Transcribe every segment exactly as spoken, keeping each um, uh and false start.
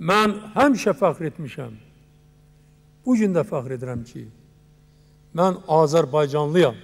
mən həmişə fəxr etmişəm. Bugün də fəxr edirəm ki, mən Azərbaycanlıyam.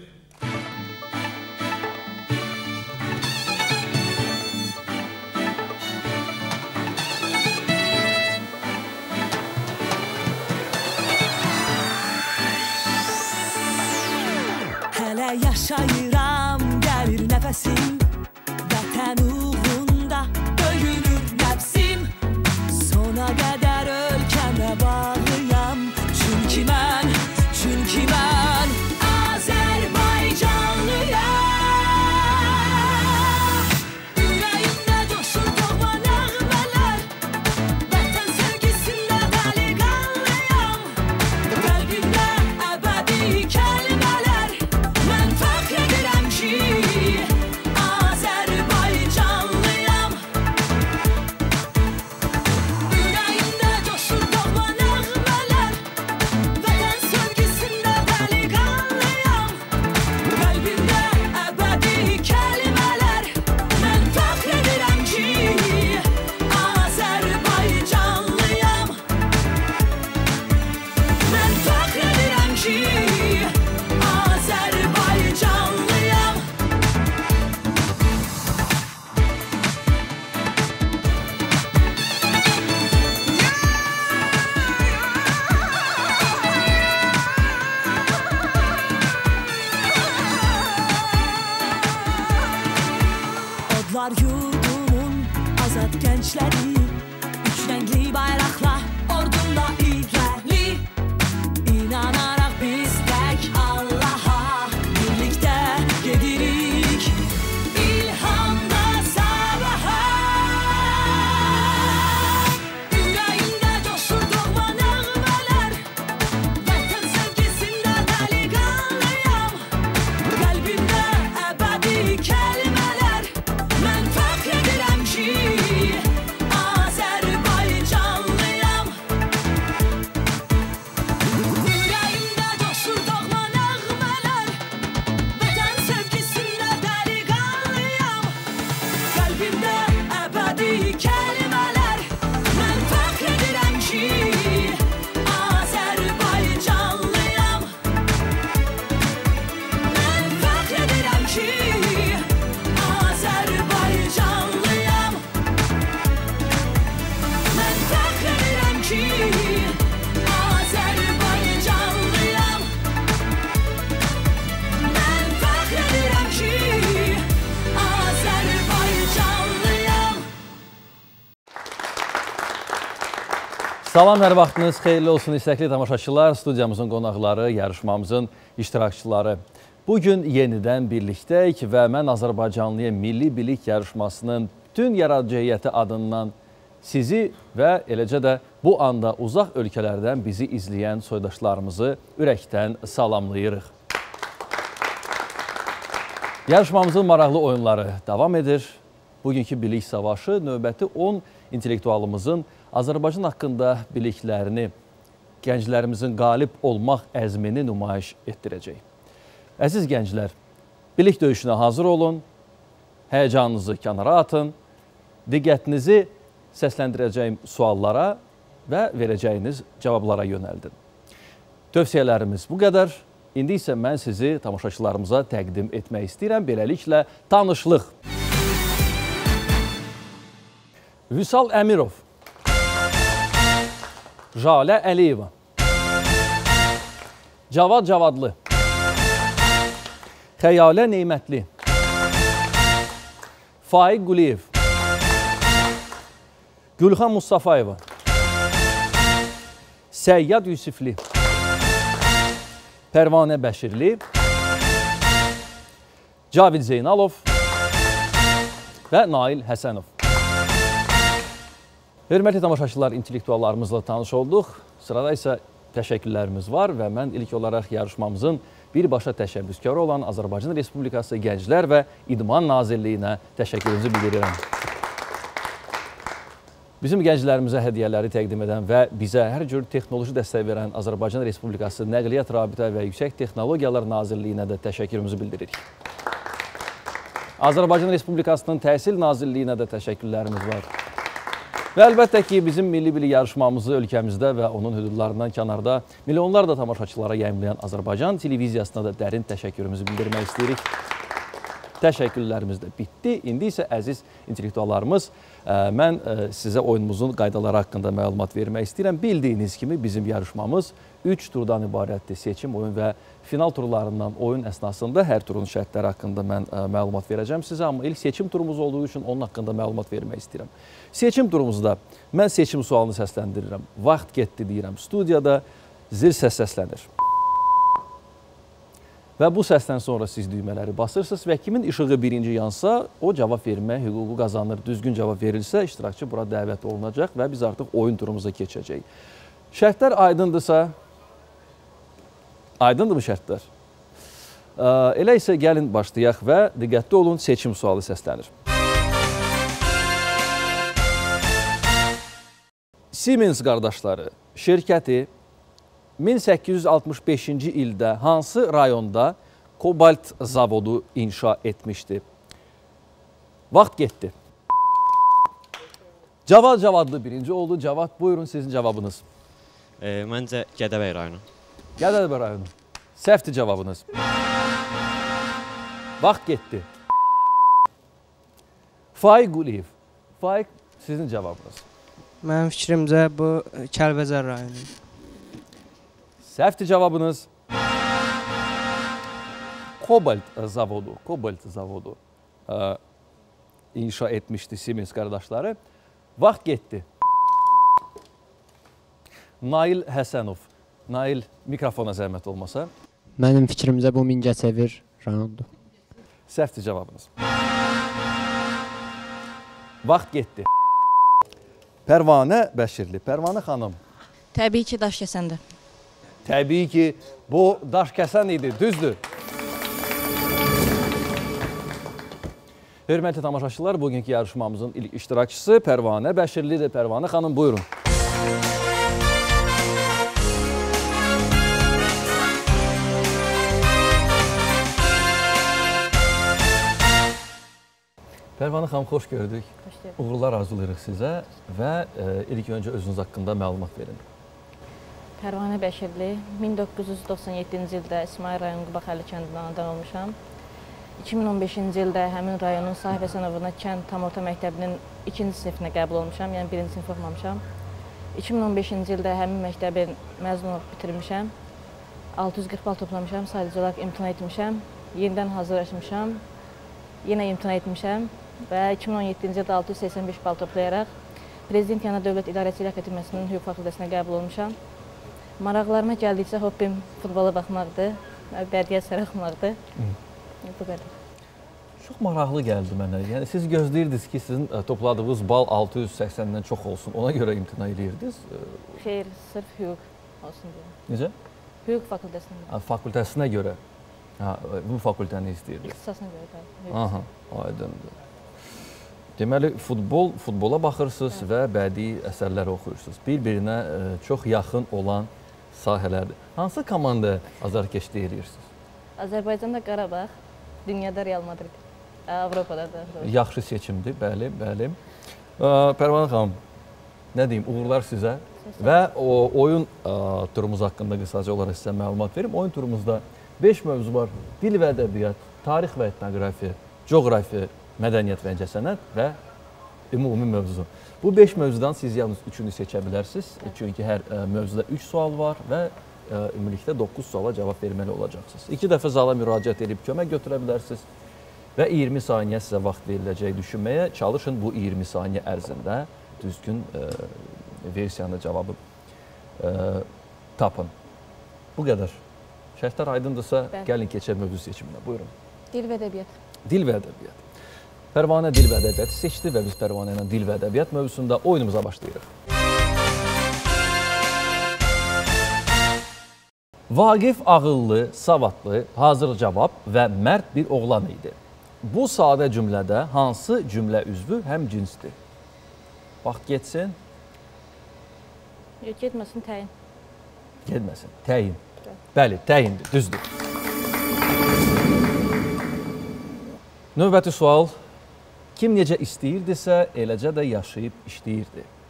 Hələ yaşayıram, gəlir nəfəsim, vətən uğrunda döyünür nəfsim. Sona qədər ölkəmə bağlıyam, çünki mən, çünki mən Azərbaycanlıyam. Ürəyimdə coşur doğma nəğmələr, vətən sevgisində dəliqanlıyam. Qəlbimdə əbədi kəlmələr, mən fəxr edirəm ki, Azərbaycanlıyam. Ürəyimdə coşur doğma nəğmələr, vətən sevgisində dəliqanlıyam. Qəlbimdə əbədi kəlmələr, mən fəxr edirəm ki, Azərbaycanlıyam. Mən fəxr edirəm ki, Azərbaycanlıyam. Odlar yurdumun azad gəncləri, üç rəngli bayraqla ordumda irəli. İnanaraq biz tək Allaha birlikdə gedirik, ilhamda sabaha. Ürəyimdə coşur doğma nəğmələr, vətən sevgisində dəliqanlıyam. Qəlbimdə əbədi kəlmələr, mən fəxr edirəm ki, Azərbaycanlıyam. Ürəyimdə coşur doğma nəğmələr, vətən sevgisində dəliqanlıyam. Qəlbimdə əbədi kəlmələr, mən fəxr edirəm ki, Azərbaycanlıyam. Mən fəxr edirəm ki, Azərbaycanlıyam. Mən fəxr edirəm ki, Azərbaycanlıyam. Mən fəxr edirəm ki, Azərbaycanlıyam. Salam, hər vaxtınız xeyirli olsun istəkli tamaşaçılar, studiyamızın qonaqları, yarışmamızın iştirakçıları. Bugün yenidən birlikdəyik və mən Azərbaycanlıya Milli Bilik yarışmasının bütün yaradıcı heyəti adından sizi və eləcə də bu anda uzaq ölkələrdən bizi izləyən soydaşlarımızı ürəkdən salamlayırıq. Yarışmamızın maraqlı oyunları davam edir. Bugünkü bilik savaşı növbəti on intellektualımızın Azərbaycan haqqında biliklərini, gənclərimizin qalib olmaq əzmini nümayiş etdirəcək. Əziz gənclər, bilik döyüşünə hazır olun, həyəcanınızı kənara atın, diqqətinizi səsləndirəcəyim suallara və verəcəyiniz cavablara yönəldin. Tövsiyələrimiz bu qədər. İndi isə mən sizi tamaşaçılarımıza təqdim etmək istəyirəm. Beləliklə, tanışlıq. Vüsal Əmirov, Jalə Əliyeva, Cavad Cavadlı, Xəyalə Neymətli, Faiq Quliyev, Gülxan Mustafayeva, Səyyad Yusifli, Pərvanə Bəşirli, Cavid Zeynalov və Nail Həsənov. Hörmətli tamaşaçılar, intellektuallarımızla tanış olduq. Sırada isə təşəkkürlərimiz var və mən ilk olaraq yarışmamızın birbaşa təşəbbüskarı olan Azərbaycan Respublikası Gənclər və İdman Nazirliyinə təşəkkürümüzü bildirirəm. Bizim gənclərimizə hədiyyələri təqdim edən və bizə hər cür texnoloji dəstək verən Azərbaycan Respublikası Nəqliyyat Rabitə və Yüksək Texnologiyalar Nazirliyinə də təşəkkürümüzü bildiririk. Azərbaycan Respublikasının Təhsil Nazirliyinə də təşəkkürlərimiz var. Və əlbəttə ki, bizim milli bilik yarışmamızı ölkəmizdə və onun hüdudlarından kənarda milyonlarla tamaşaçılara yayımlayan Azərbaycan televiziyasına da dərin təşəkkürümüzü bildirmək istəyirik. Təşəkkürlərimiz də bitdi. İndi isə əziz intellektuallarımız, mən sizə oyunumuzun qaydaları haqqında məlumat vermək istəyirəm. Bildiyiniz kimi bizim yarışmamız üç turdan ibarətdir. Seçim, oyun və final turlarından oyun əsnasında hər turun şərtləri haqqında mən məlumat verəcəm sizə. Amma ilk seçim turumuz olduğu üçün onun haqqında məlumat vermək istəyirəm. Seçim turumuzda mən seçim sualını səsləndirirəm. Vaxt getdi deyirəm. Studiyada zil səs səslənir. Və bu səsdən sonra siz düymələri basırsınız və kimin işığı birinci yansa, o cavab vermək hüququ qazanır. Düzgün cavab verilsə, iştirakçı bura dəvət olunacaq və biz artıq oyun turumuza keçəcəyik. Şərtlər aydındırsa, aydındır mı şərtlər? Elə isə gəlin başlayaq və diqqətli olun, seçim sualı səslənir. Siemens qardaşları şirkəti min səkkiz yüz altmış beşinci ildə hansı rayonda kobalt zavodu inşa etmişdi? Vaxt getdi. Cavad Cavadlı birinci oldu. Cavad, buyurun sizin cavabınız. E, məncə Gədəbəy rayonu. Gədəbəy rayonu. Səhvdir cavabınız. Vaxt getdi. Faiq Quliyev. Faiq, sizin cavabınız. Mənim fikrimcə bu Kəlbəcər rayonu. Səhvdir cavabınız. Kobalt zavodu, Kobalt zavodu ə, inşa etmişdi Siemens qardaşları. Vaxt getdi. Nail Həsənov. Nail, mikrofona zəhmət olmasa. Mənim fikrimcə bu Mingəçevir rayondur. Səhvdir cavabınız. Vaxt getdi. Pərvanə Bəşirli. Pərvanə xanım. Təbii ki, Daşkəsəndə. Təbii ki, bu Daşkəsən idi, düzdür. Hörmətli tamaşaçılar, bugünkü yarışmamızın ilk iştirakçısı Pərvanə Bəşirlidir. Pərvanə xanım, buyurun. Pərvanə xanım, xoş gördük. Xoş gördük. Uğurlar arzulayırıq sizə və e, ilk öncə özünüz haqqında məlumat verin. Pərvanə Bəşirli, min doqquz yüz doxsan yeddinci ildə İsmail rayon Qubaqəli kəndindən anadan olmuşam. iki min on beşinci ildə həmin rayonun Sahib Həsənovuna kənd tam orta məktəbinin ikinci sinifinə qəbul olmuşam, yəni birinci sinif oxumamışam. iki min on beşinci ildə həmin məktəbin məzun olub bitirmişəm. altı yüz qırx bal toplamışam, sadəcə olaraq imtina etmişəm. Yenidən hazırlaşmışam, yenə imtina etmişəm və iki min on yeddinci ildə altı yüz səksən beş bal toplayaraq Prezident yanı Dövlət İdarəçilik Akademiyasının hüquq fakültəsinə qəbul olmuşam. Maraqlarıma gəldikcə hobbim futbola baxmaqdır, bədii əsər oxumaqdır. Bu qədər. Çox maraqlı gəldi mənə. Yəni siz gözləyirdiniz ki, sizin topladığınız bal altı yüz səksəndən çox olsun. Ona görə imtina edirdiniz. Xeyr, sırf hüquq olsun deyə. Necə? Hüquq fakültəsinə. Fakültəsinə görə. Ha, bu fakültəni istəyirdiniz. İxtisasına görə də. Aha, aydındır. Deməli, futbol, futbola baxırsınız və bədii əsərlər oxuyursunuz. Bir-birinə çox yaxın olan sahələrdir. Hansı komanda azarkeşlik edirsiniz? Azərbaycanda Qarabağ, dünyada Real Madrid, Avropada da. Yaxşı seçimdir, bəli, bəli. Pərvanə xanım, nə deyim, uğurlar sizə və o oyun turumuz haqqında qısaca olaraq sizə məlumat verim. Oyun turumuzda beş mövzu var. Dil və ədəbiyyat, tarix və etnografiya, coğrafiya, mədəniyyət və incəsənət və ümumi mövzu. Bu beş mövzudan siz yalnız üçünü seçə bilərsiniz. Çünki hər mövzuda üç sual var və ümumilikdə doqquz suala cavab verməli olacaqsınız. İki dəfə zala müraciət edib kömək götürə bilərsiniz və iyirmi saniyə sizə vaxt veriləcək düşünməyə. Çalışın bu iyirmi saniyə ərzində düzgün versiyanı cavabı tapın. Bu qədər. Şərtlər aydındırsa, gəlin keçək mövzu seçiminə. Buyurun. Dil və ədəbiyyat. Dil və ədəbiyyat. Pərvanə dil və ədəbiyyatı seçdi və biz Pərvanə ilə dil və ədəbiyyat mövzusunda oyunumuza başlayırıq. Vaqif ağıllı, savadlı, hazır cavab və mərd bir oğlan idi. Bu sadə cümlədə hansı cümlə üzvü həm cinsdir? Vaxt getsin. Yox, getməsin, təyin. Getməsin, təyin. Bəli, təyindir, düzdür. Növbəti sual. Kim necə istəyirdisə, eləcə də yaşayıb işləyirdi.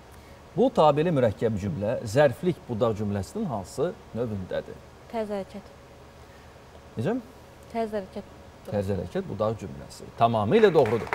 Bu tabeli mürəkkəb cümlə zərflik budaq cümləsinin hansı növündədir? Tərz hərəkət. Necə? Tərz hərəkət. Tərz hərəkət budaq cümləsi. Tamamilə doğrudur.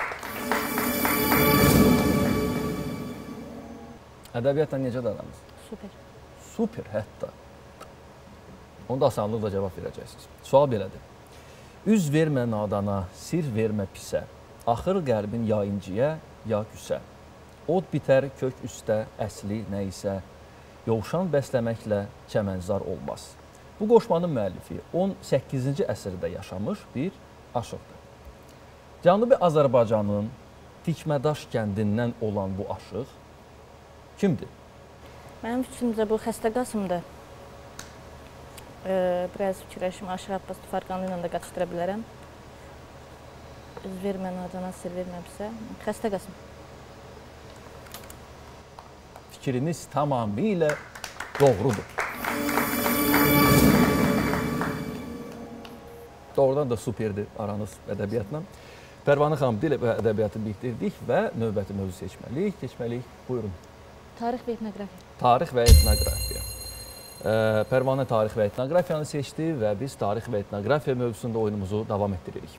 Ədəbiyyatla necədir aranız? Super. Super hətta. Onda asanlıqla cavab verəcəksiniz. Sual belədir. Üz vermə nadana, sir vermə pisə. Axır qəlbin ya inciyə, ya küsə. Od bitər kök üstə, əsli nə isə. Yovşan bəsləməklə çəmənzar olmaz. Bu qoşmanın müəllifi on səkkizinci əsrdə yaşamış bir aşıqdır. Cənubi Azərbaycanın Tikmədaş kəndindən olan bu aşıq kimdir? Mənim fikrimcə bu Xəstə Qasımdır. Ee, biraz fikirləşim, Aşıq Abbas Tufarqanlı ilə də qaçışdıra bilərəm. Üz vermə nadana, sir verməmsə. Xəstə Qasım. Fikriniz tamamilə doğrudur. Doğrudan da superdir aranız ədəbiyyatla. Pərvanə xanım, dil və ədəbiyyatı bitirdik və növbəti mövzu seçməliyik. Keçməliyik. Buyurun. Tarix və etnografiya. Tarix və etnografiya. Pərvanə tarix və etnografiyanı seçdi və biz tarix və etnografiya mövzusunda oyunumuzu davam etdiririk.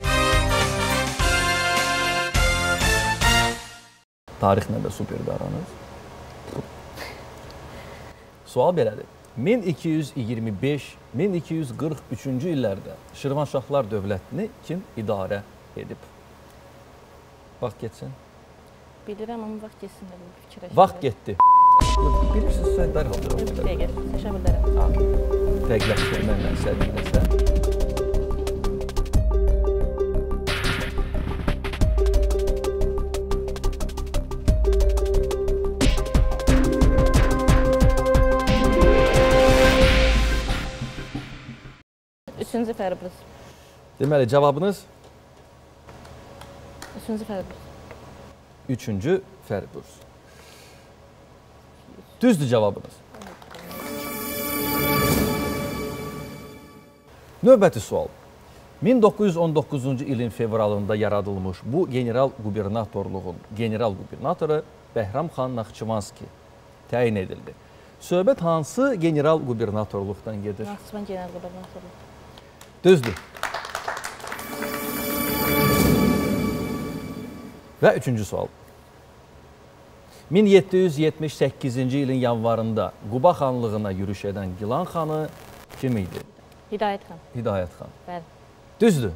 Tarixlə də superdir aranız. Sual belədir. min iki yüz iyirmi beş min iki yüz qırx üçüncü illərdə Şirvanşahlar dövlətini kim idarə edib? Vaxt getsin. Bilirəm, amma vaxt getsin də bir fikirləşim. Vaxt getdi. Bilirsiniz, sən dərhal cavab Bir verəm. dəqiqə, seçə bilərəm. Dəqiqləşdirmə məqsədiyləsə. Üçüncü Fərbruz. Deməli, cavabınız Üçüncü Fərbruz. üçüncü Fərbruz. Düzdür cavabınız. Növbəti sual. min doqquz yüz on doqquzuncu ilin fevralında yaradılmış bu general qubernatorluğun general qubernatoru Bəhram xan Naxçıvanski təyin edildi. Söhbət hansı general qubernatorluqdan gedir? Naxçıvan general qubernatorluğu. Düzdür. Və üçüncü sual. min yeddi yüz yetmiş səkkizinci ilin yanvarında Quba xanlığına yürüş edən Gilan xanı kim idi? Hidayət xan. Hidayət xan. Bəli. Düzdür.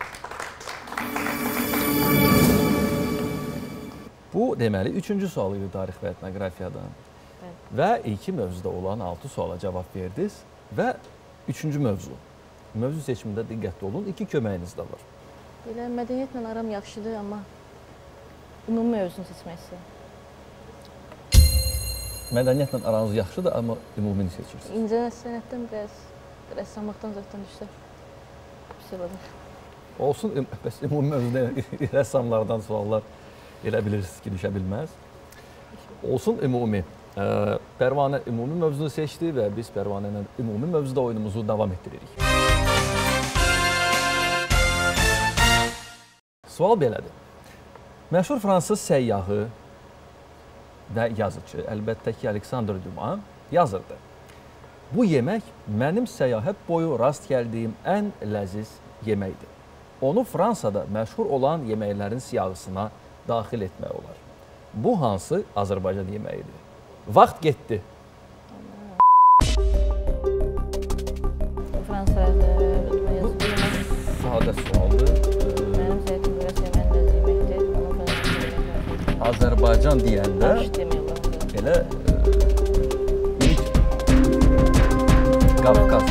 Bu, deməli, üçüncü sual idi tarix və etnografiyadan. Bəli. Və iki mövzuda olan altı suala cavab verdiniz və üçüncü mövzu. Mövzu seçimində diqqətli olun, iki köməyiniz də var. Belə mədəniyyətlə aram yaxşıdır, amma ümumi mövzunu seçmək istəyirəm. Mədəniyyətlə aranız yaxşıdır, amma ümumini seçirsiniz. İncə sənətdən biraz rəssamlıqdan zaten düşsə. Pis olur. Olsun, bəs ümumi mövzuda rəssamlardan suallar elə bilirsiniz ki, düşə bilməz. Olsun, ümumi. Pərvanə ümumi mövzunu seçdi və biz Pərvanə ilə ümumi mövzuda oyunumuzu davam etdiririk. Sual belədir. Məşhur fransız səyyahı və yazıcı, əlbəttə ki, Aleksandr Dumas yazırdı. Bu yemək mənim səyahət boyu rast gəldiyim ən ləziz yeməkdir. Onu Fransada məşhur olan yeməklərin siyahısına daxil etmək olar. Bu hansı Azərbaycan yeməyidir? Vaxt getdi. Fransada yazıb yemək. Sadə sualdır. Mənim zeytin biraz yemək ləziz yeməkdir. Azərbaycan deyəndə Daş demək olar. elə ilk Qafqaz.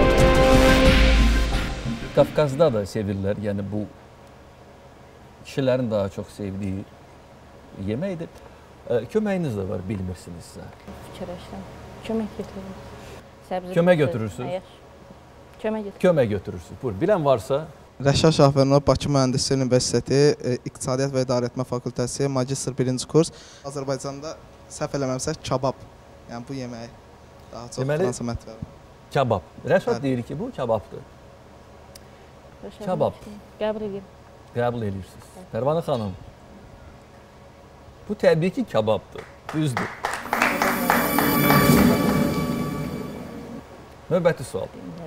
Qafqazda da sevirlər, yəni bu kişilərin daha çox sevdiyi yeməkdir. Köməyiniz də var, bilmirsinizsə. Fikirləşdim. Kömək götürürüm. Səbzi Kömək götürürüm. götürürsünüz? Hayır. Kömək götürürüm. Kömək götürürsünüz. Buyur, bilən varsa. Rəşad Şahvərov, Bakı Mühəndislik Universiteti, İqtisadiyyat və İdarəetmə Fakültəsi, magistr birinci kurs. Azərbaycanda səhv eləməmsə kabab. Yəni bu yeməyi daha çox Deməli, Fransa mətbəyi. Kabab. Rəşad Bəli. deyir ki, bu kababdır. Kabab. Qəbul edirəm. Qəbul edirsiniz. Pərvanə xanım, bu təbii ki, kababdır. Düzdür. Növbəti sual.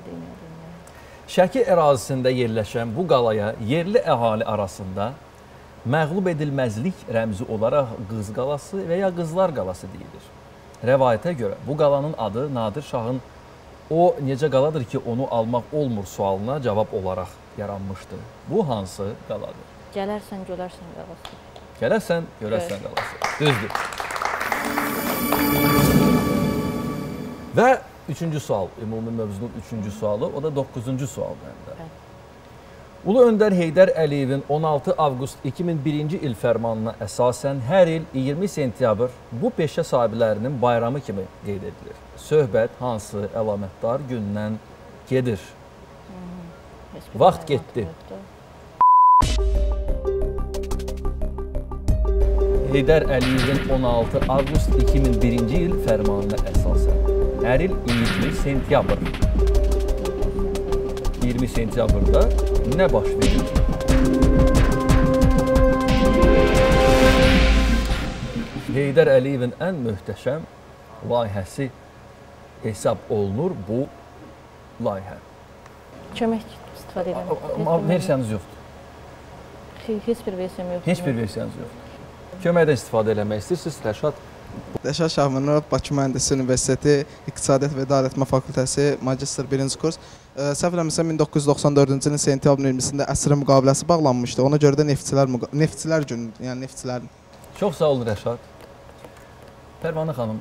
Şəki ərazisində yerləşən bu qalaya yerli əhali arasında məğlub edilməzlik rəmzi olaraq Qız qalası və ya Qızlar qalası deyilir. Rəvayətə görə bu qalanın adı Nadir Şahın o necə qaladır ki, onu almaq olmur sualına cavab olaraq yaranmışdı. Bu hansı qaladır? Gələrsən, görərsən qalası. Gələrsən, görərsən qalası. Düzdür. Və üçüncü sual, ümumi mövzunun üçüncü sualı, o da doqquzuncu sual məndə. Ulu Öndər Heydər Əliyevin on altı avqust iki min birinci il fərmanına əsasən hər il iyirmi sentyabr bu peşə sahiblərinin bayramı kimi qeyd edilir. Söhbət hansı əlamətdar gündən gedir? Vaxt getdi. Heydər Əliyevin on altı avqust iki min birinci il fərmanına əsasən hər il iyirmi sentyabr. iyirmi sentyabrda nə baş verir? Heydər Əliyevin ən möhtəşəm layihəsi hesab olunur bu layihə. Kömək istifadə edən. Amma versiyanız yoxdur. Heç bir versiyam yoxdur. Heç bir versiyanız yoxdur. Köməkdən istifadə eləmək istəyirsiniz, Rəşad? Rəşad Şahmənov, Bakı Mühəndislik Universiteti İqtisadiyyat və İdarəetmə Fakültəsi magistr birinci kurs. Səhv eləmirəmsə min doqquz yüz doxsan dördüncü ilin sentyabrın iyirmisində əsrin müqaviləsi bağlanmışdı. Ona görə də neftçilər neftçilər günüdür, yəni neftçilərin. Çox sağ olun Rəşad. Pərvanə xanım,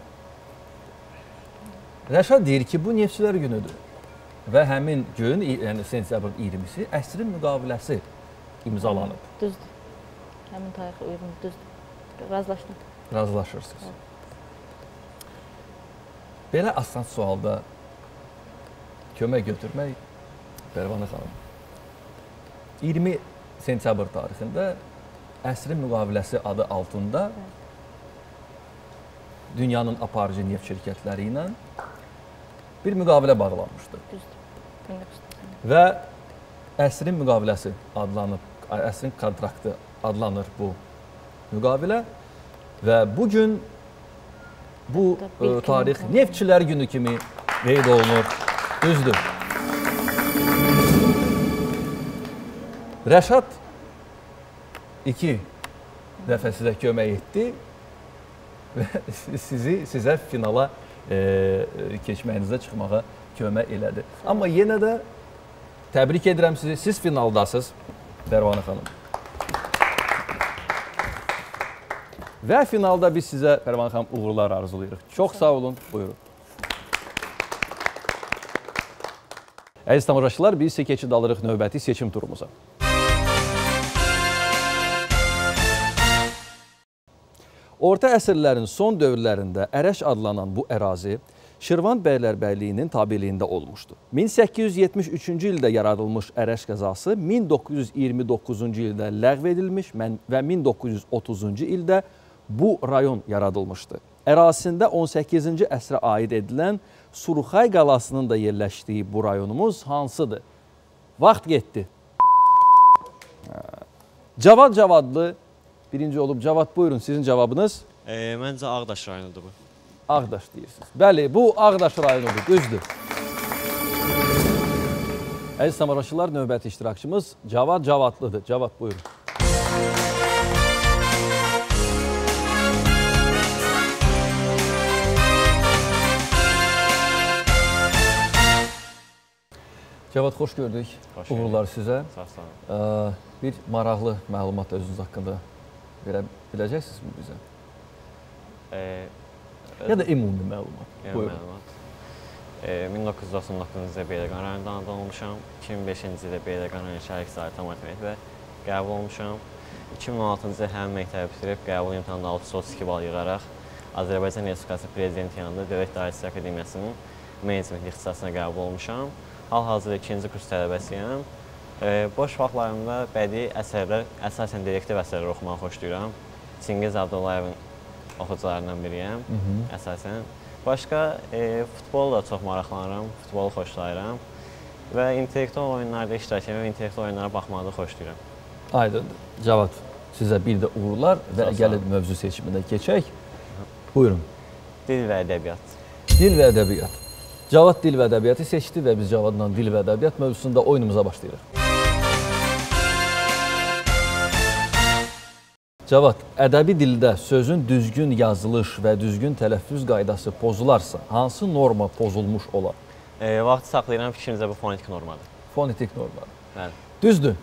Rəşad deyir ki, bu neftçilər günüdür və həmin gün, yəni sentyabrın iyirmisi əsrin müqaviləsi imzalanıb. Düzdür. Həmin tarixə uyğun, düzdür. Razılaşdım. Razılaşırsınız. Belə asan sualda kömək götürmək, Pərvanə xanım, iyirmi sentyabr tarixində əsrin müqaviləsi adı altında dünyanın aparıcı neft şirkətləri ilə bir müqavilə bağlanmışdır. Və əsrin müqaviləsi adlanıb, əsrin kontraktı adlanır bu müqavilə və bugün bu tarix neftçilər günü kimi qeyd olunur. Düzdür. Rəşad iki dəfə sizə kömək etdi və sizi, sizə finala e, keçməyinizə çıxmağa kömək elədi. Amma yenə də təbrik edirəm sizi. Siz finaldasınız, Pərvanə xanım. Və finalda biz sizə, Pərvanə xanım, uğurlar arzulayırıq. Çox sağ olun, buyurun. Əziz tamaşaçılar, biz isə keçid alırıq növbəti seçim turumuza. Orta əsrlərin son dövrlərində Ərəş adlanan bu ərazi Şirvan Bəylərbəyliyinin tabeliyində olmuşdu. min səkkiz yüz yetmiş üçüncü ildə yaradılmış Ərəş qəzası min doqquz yüz iyirmi doqquzuncu ildə ləğv edilmiş və min doqquz yüz otuzuncu ildə bu rayon yaradılmışdı. Ərazisində on səkkizinci əsrə aid edilən Suruxay qalasının da yerləşdiyi bu rayonumuz hansıdır? Vaxt getdi. Cavad Cavadlı birinci olub. Cavad, buyurun, sizin cavabınız? E, məncə Ağdaş rayonudur bu. Ağdaş deyirsiniz. Bəli, bu Ağdaş rayonudur, düzdür. Əziz tamaşaçılar, növbəti iştirakçımız Cavad Cavadlıdır. Cavad, buyurun. Cavad, xoş gördük. Xoş Uğurlar sizə. Sağ olun. Bir maraqlı məlumat özünüz haqqında verə biləcəksiniz bizə? E, Ya da ümumi məlumat. yəni, məlumat. E, min doqquz yüz doxsan doqquzuncu ildə Beyləqan rayonunda anadan olmuşam. iki min beşinci ildə Beyləqan rayon Şəhər İqtisadiyyat Matematikdə qəbul olmuşam. iki min on altıncı ildə həmin məktəbi bitirib qəbul imtahanında altı yüz otuz iki bal yığaraq Azərbaycan Respublikası Prezidenti yanında Dövlət İdarəçisi Akademiyasının menecment ixtisasına qəbul olmuşam. Hal-hazırda ikinci kurs tələbəsiyəm. E, boş vaxtlarımda bədii əsərlər, əsasən direktiv əsərlər oxumağı xoşlayıram. Çingiz Abdullayevin oxucularından biriyəm, Hı -hı. əsasən. Başqa e, futbolla çox maraqlanıram, futbolu xoşlayıram və intellektual oyunlarda iştirak edirəm və intellektual oyunlara baxmağı da xoşlayıram. Aydındır. Cavad, sizə bir də uğurlar və gəlin mövzu seçiminə keçək. Buyurun. Dil və ədəbiyyat. Dil və ədəbiyyat. Cavad dil və ədəbiyyatı seçdi və biz Cavadla dil və ədəbiyyat mövzusunda oyunumuza başlayırıq. Cavad, ədəbi dildə sözün düzgün yazılış və düzgün tələffüz qaydası pozularsa, hansı norma pozulmuş olar? E, vaxt saxlayıram, fikrinizə bu fonetik normadır. Fonetik normadır. Bəli. Düzdür.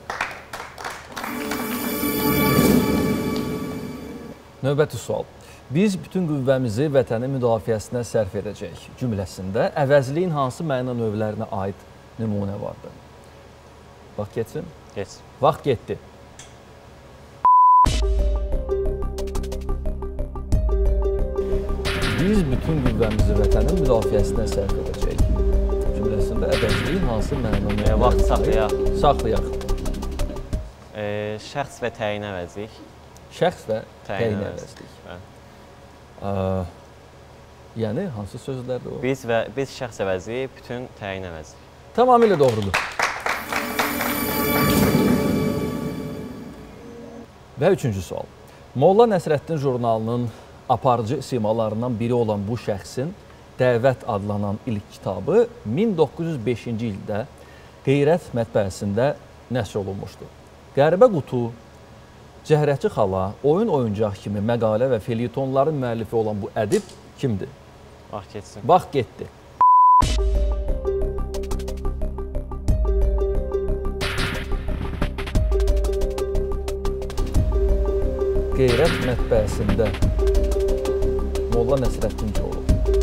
Növbəti sual. Biz bütün qüvvəmizi vətənin müdafiəsinə sərf edəcək cümləsində əvəzliyin hansı məna növlərinə aid nümunə vardır? Vaxt getsin? Geç. Vaxt getdi. Biz bütün qüvvəmizi vətənin müdafiəsinə sərf edəcək cümləsində əvəzliyin hansı məna növlərinə E, vaxt saxlayaq. Saxlayaq. E, şəxs və təyin əvəzlik. Şəxs və Təyin təyin əvəzlik. əvəzlik. Bəli. Ə, yəni hansı sözlərdir o? Biz və biz şəxs əvəzi, bütün təyin əvəzi. Tamamilə doğrudur. Və üçüncü sual. Molla Nəsrəddin jurnalının aparıcı simalarından biri olan bu şəxsin Dəvət adlanan ilk kitabı min doqquz yüz beşinci ildə Qeyrət mətbəəsində nəşr olunmuşdur. Qəribə qutu, Cəhrəçi xala, oyun oyuncaq kimi məqalə və felyetonların müəllifi olan bu ədib kimdir? Vaxt geçsin. Vaxt getdi. Qeyrət mətbəəsində Molla Nəsrəddin olub.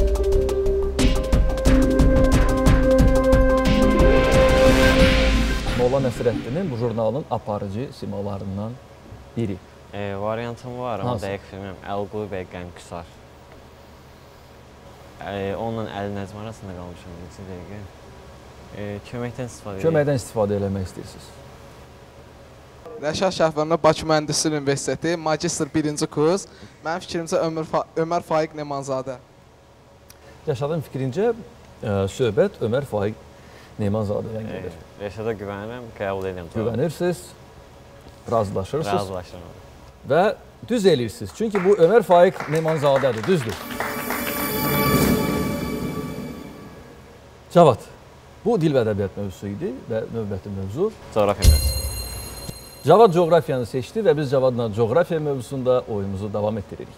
Molla Nəsrəddinin bu jurnalın aparıcı simalarından biri. E, variantım var, amma Hansı? dəqiq bilmirəm. Əlqulu bəy Qəmküsar. E, onunla Əli Nəzm arasında qalmışam, neçə dəqiqə. E, köməkdən istifadə edək. Köməkdən istifadə eləmək istəyirsiniz. Rəşad Şəhbərli Bakı Mühəndislik Universiteti, magistr birinci kurs. Mənim fikrimcə Ömər, Fa Ömər Faiq Nemanzadə. Rəşadın fikrincə ə, söhbət Ömər Faiq Nemanzadədən E, gedir. Rəşada güvənirəm, qəbul edirəm. Güvənirsiniz, razılaşırsınız Razılaşıram. və düz eləyirsiniz. Çünki bu Ömər Faiq Nemanzadədir, düzdür. Cavad, bu dil və ədəbiyyat mövzusu idi və növbəti mövzu. Coğrafiya mövzusu. Cavad coğrafiyanı seçdi və biz Cavadla coğrafiya mövzusunda oyunumuzu davam etdiririk.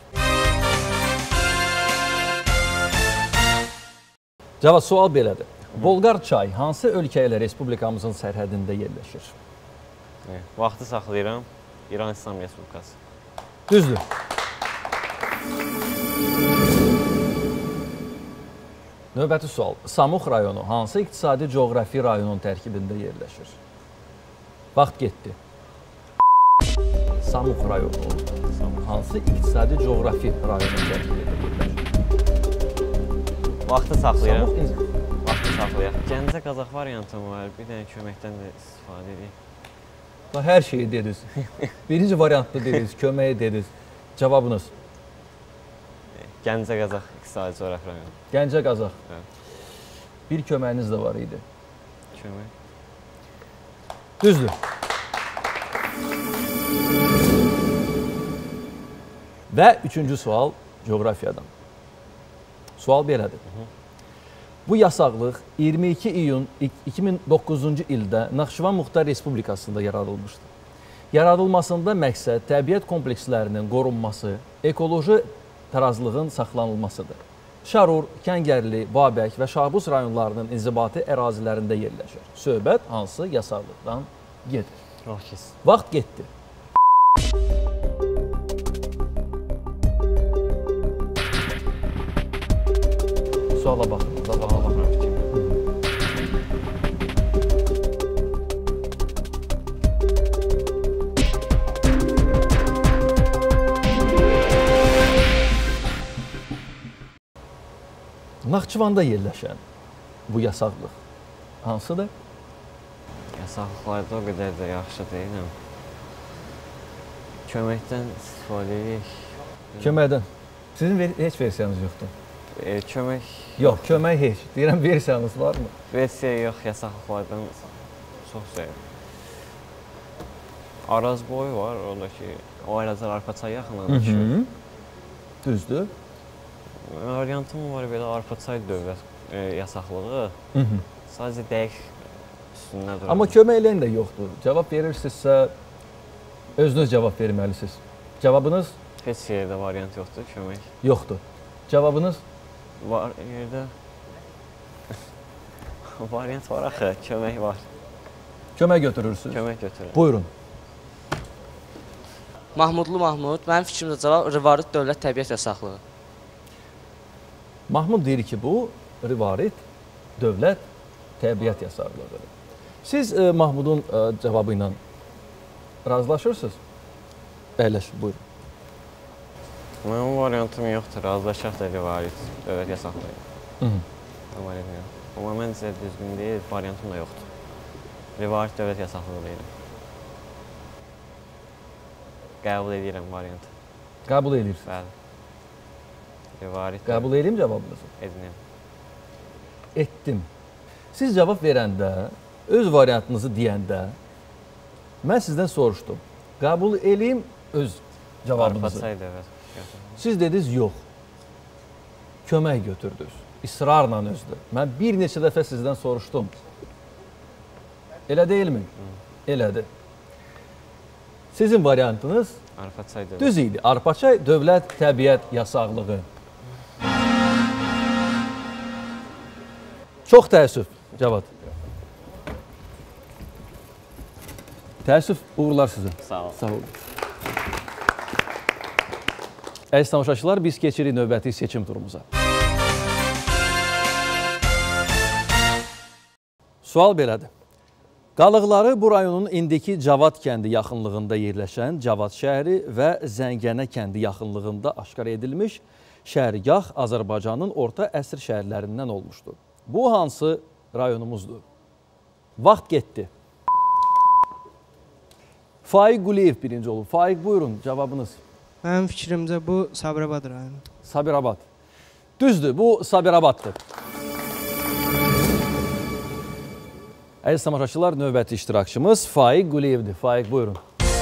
Cavad, sual belədir. Bolqar çay hansı ölkə ilə respublikamızın sərhədində yerləşir? E, vaxtı saxlayıram, İran İslam Respublikası. Düzdür. Növbəti sual. Samux rayonu hansı iqtisadi coğrafi rayonun tərkibində yerləşir? Vaxt getdi. Samux rayonu hansı iqtisadi coğrafi rayonun tərkibində yerləşir? Vaxtı saxlayıram. Samux Vaxtı saxlayaq. Gəncə Qazax variantım var, bir dənə köməkdən də istifadə edək. Hər şeyi dediniz. Birinci variantda dediniz, köməyi dediniz. Cavabınız? Gəncə Qazax iqtisadi coğrafi rayonu. Gəncə Qazax. Evet. Bir köməyiniz də var idi. Kömək. Düzdür. Və üçüncü sual coğrafiyadan. Sual belədir. Hı -hı. Bu yasaqlıq iyirmi iki iyun iki min doqquzuncu ildə Naxçıvan Muxtar Respublikasında yaradılmışdır. Yaradılmasında məqsəd təbiət komplekslərinin qorunması, ekoloji tarazlığın saxlanılmasıdır. Şarur, Kəngərli, Babək və Şabus rayonlarının inzibati ərazilərində yerləşir. Söhbət hansı yasaqlıqdan gedir? Vaxt Vaxt getdi. Suala baxın. Suala baxıram fikrim. Naxçıvanda yerləşən bu yasaqlıq hansıdır? Yasaqlıqlarda o qədər də yaxşı deyiləm. Köməkdən istifadə edək. Köməkdən. Sizin ver heç versiyanız yoxdur. E, kömək... Yox, kömək heç. Deyirəm, versiyanız varmı? Versiya yox, yasaqlıqlardan çox şey. Araz boyu var, oradakı o Arazlar Arpa çayı yaxınlıqda düşür. Düzdür. Variantım var belə arpa-çay dövlət e, yasaqlığı. Hı -hı. Sadəcə dəqiq üstündə durur. Amma kömək eləyən də yoxdur. Cavab verirsinizsə özünüz cavab verməlisiniz. Cavabınız heç yerdə variant yoxdur, kömək. yoxdur. Cavabınız Var yerdə variant var axı, kömək var. kömək götürürsünüz. Kömək götürür. Buyurun. Mahmudlu Mahmud, mənim fikrimdə cavab Rivarit dövlət təbiət yasaqlığı. Mahmud deyir ki, bu Rivarit dövlət təbiət yasaqlığı. Siz e, Mahmudun e, cavabı ilə razılaşırsınız? Əyləşin, buyurun. Mənim variantım yoxdur, razılaşaq da Rivarit dövlət yasaqlığı. Hı -hı. Amma məncə düzgün deyil, variantım da yoxdur. Rivarit dövlət yasaqlığı deyirəm. Qəbul edirəm variantı. Qəbul edirsiniz. Bəli. Rivarit Qəbul edeyim cavabınızı? edinəm. Etdim. Siz cavab verəndə, öz variantınızı deyəndə mən sizdən soruşdum. Qəbul edeyim öz cavabınızı. Arpa-çay dövlət. Siz dediniz yox. Kömək götürdünüz. İsrarla özdə. Mən bir neçə dəfə sizdən soruşdum. Elə deyilmi? Hı. Elədir. Sizin variantınız Arpa-çay dövlət. düz idi. Arpa-çay dövlət təbiət yasaqlığı. Çox təəssüf, Cavad. Təəssüf, uğurlar sizə. Sağ ol. Sağ olun. Əziz tamaşaçılar, biz keçirik növbəti seçim turumuza. Sual belədir. Qalıqları bu rayonun indiki Cavad kəndi yaxınlığında yerləşən Cavad şəhəri və Zəngənə kəndi yaxınlığında aşkar edilmiş şəhərgah Azərbaycanın orta əsr şəhərlərindən olmuşdur. Bu hansı rayonumuzdur? Vaxt getdi. Faiq Quliyev birinci olub. Faiq, buyurun, cavabınız. Mənim fikrimcə bu Sabirabad rayonu. Sabirabad. Düzdür, bu Sabirabaddır. Əziz tamaşaçılar, növbəti iştirakçımız Faiq Quliyevdir. Faiq, buyurun.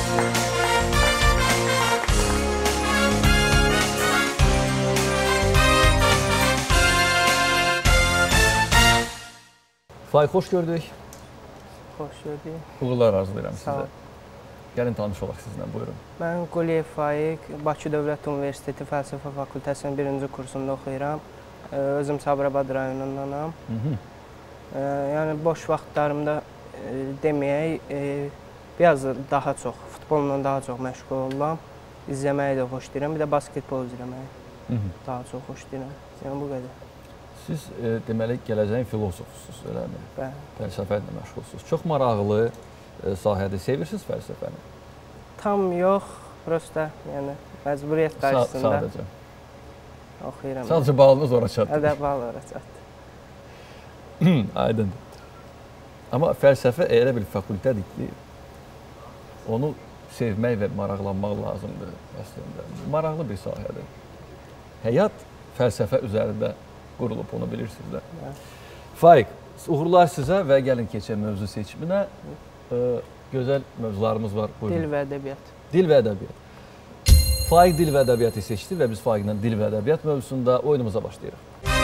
Faiq, xoş gördük. Xoş gördük. Uğurlar arzulayıram Sağ ol. sizə. Gəlin tanış olaq sizinlə, buyurun. Mən Quliyev Faiq, Bakı Dövlət Universiteti Fəlsəfə Fakültəsinin birinci kursunda oxuyuram. Özüm Sabirabad rayonundanam. Hı -hı. Yəni, boş vaxtlarımda deməyək, biraz daha çox, futbolla daha çox məşğul olam. İzləməyi də xoşlayıram, bir də basketbol izləməyi Hı -hı. daha çox xoşlayıram. Yəni, bu qədər. Siz e, deməli gələcəyin filosofsunuz, eləmi? Bəli. Fəlsəfə ilə məşğulsunuz. Çox maraqlı e, sahədə sevirsiniz fəlsəfəni? Tam yox, prosta, yəni məcburiyyət qarşısında Sa sadəcə. oxuyuram. Sadəcə balınız ora çatdı. Ədəb bal ora çatdı. Aydındır. Amma fəlsəfə elə bir fakültədir ki, onu sevmək və maraqlanmaq lazımdır əslində. Maraqlı bir sahədir. Həyat fəlsəfə üzərində qurulub, onu bilirsiniz də. Faiq, uğurlar sizə və gəlin keçək mövzu seçiminə. Ee, gözəl mövzularımız var. Buyurun. Dil və ədəbiyyat. Dil və ədəbiyyat. Faiq dil və ədəbiyyatı seçdi və biz Faiqlə dil və ədəbiyyat mövzusunda oyunumuza başlayırıq.